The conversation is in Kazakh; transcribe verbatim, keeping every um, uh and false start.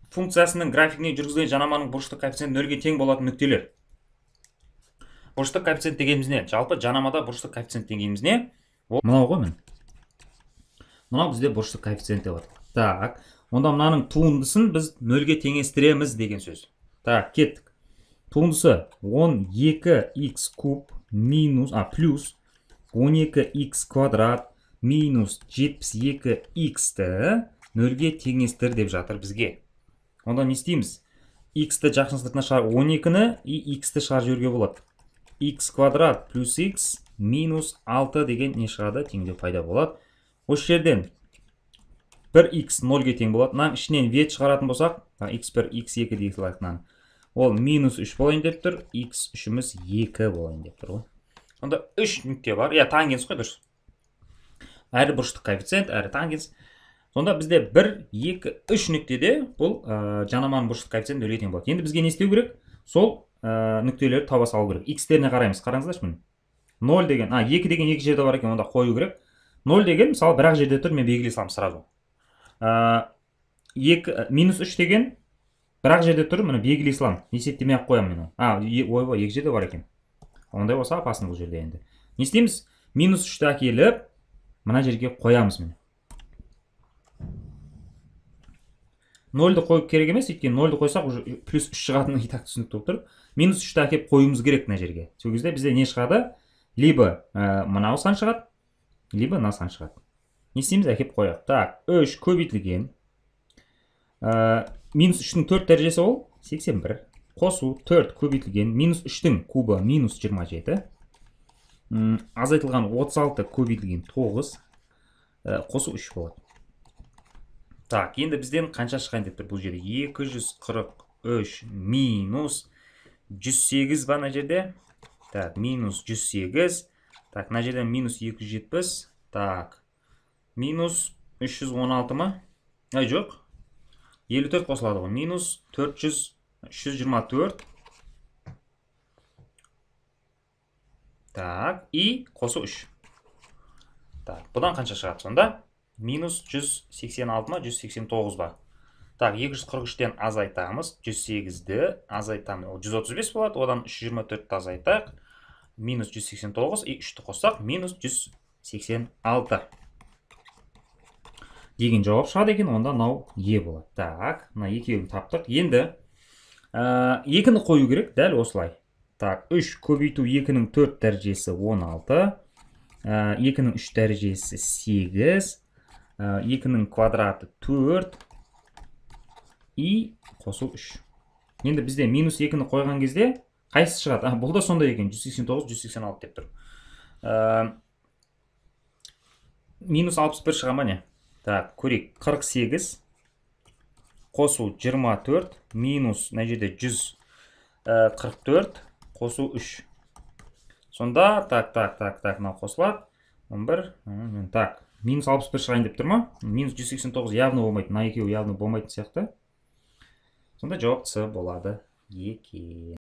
функциясының графигіне жүргізілген жанаманың бұрыштық коэффициенті нөлге тең болатын нүктелер. Бұрыштық коэффициент дегеніміз не? Жалпы жанамада бұрыштық коэффициент дегеніміз не? Ол мынау ғой міне. Мынау бізде бұрыштық коэффициент деп аталады. Так, онда мынаның туындысын біз нөлге теңестіреміз деген сөз. Так, кеттік. Туындысы он екі икс куб минус, а, плюс он екі икс квадрат минус жетпіс екі иксті нөлге теңестір деп жатыр бізге. Онда не істейміз? X'ті жақын сыртына шығарып, он екіні и X'ті шығарып жіберуге болады. X квадрат плюс X минус алты деген не шығады? Теңдеу пайда болады. Осы жерден бір X нөлге тең болады. Мынаның ішінен вет шығаратын болсақ, X бір, X екі дей салайық. Ол минус үш болайын деп тұр, X үшіміз екі болайын деп тұр ғой. Онда үш нүкте бар. Я, тангенс қой, дұрыс. Әрі бұрыштық коэффициент, әрі тангенс. Сонда бізде бір, екі, үш нүктеде бұл жанаманың бұрыштық коэффициенті нөлге тең болады. Енді бізге не істеу керек? Сол нүктелерді таба салу керек. X-теріне қараймыз. Қараңыздаршы міне. нөл деген, а, екі деген екі жерде бар екен, онда қою керек. нөл деген, мысалы, бір-ақ жерде тұр, мен белгілей саламын сразу. Минус үш деген бір-ақ жерде тұр, міне белгілей саламын. Есептемей ақ қоямын мен. А, ойбай, екі жерде бар екен. Ондай болса апасын бұл жерде енді. Не істейміз? Минус үшті әкеліп, мына жерге қоямыз міне. нөлді қойып керек емес, өйткені нөлді қойсақ уже плюс үш шығатыны и так түсінікті болып тұр. Минус үшті әкеліп қоюымыз керек мына жерге. Сол кезде бізде не шығады? Либо мынау сан шығады, либо мына сан шығады. Не істейміз? Әкеліп қояйық. Так, үш көбейтілген. Минус үштің төрт дәрежесі ол сексен бір. Қосу төрт көбейтілген. Минус үштің кубы минус жиырма жеті. Азайтылған отыз алты көбейтілген тоғыз. Қосу үш болады. Так, енді бізден қанша шығайын деп тұр бұл жерде? екі жүз қырық үш минус жүз сегіз ба мына жерде? Так, минус жүз сегіз. Так, мына жерден минус екі жүз жетпіс. Так, минус үш жүз он алты ма? Ай, жоқ. елу төрт қосылады ғой. Минус төрт жүз, үш жүз жиырма төрт. Так, и қосу үш. Так, бұдан қанша шығады сонда? Минус жүз сексен алты ма, жүз сексен тоғыз ба. Так, екі жүз қырық үштен азайтамыз. жүз сегізді азайтамыз. жүз отыз бес болады. Одан үш жүз жиырма төртті азайтақ. Минус жүз сексен тоғыз. И үшті қоссақ, минус жүз сексен алты. Деген жауап шығады екен, онда мынау Е болады. Так, мына екеуін таптық. Енді екіні қою керек, дәл осылай. Так, үш көбейту екінің төрт дәрежесі он алты. екінің үш дәрежесі сегіз. екінің квадраты төрт. И қосу үш. Енді бізде минус екіні қойған кезде қайсысы шығады? Бұл да сонда екен. жүз сексен тоғыз, жүз сексен алты деп тұр. Минус алпыс бір шыға ма не? Так, көрейік. қырық сегіз. Қосу жиырма төрт. Минус, мына жерде жүз қырық төрт. Қосу үш. Сонда, так, так, так, так, мынау қосылады. он бір. Так. Минус алпыс бір шығайын деп тұр ма? Минус жүз сексен тоғыз явно болмайды. Мына екеуі явно болмайтын сияқты. Сонда жауап С болады екен.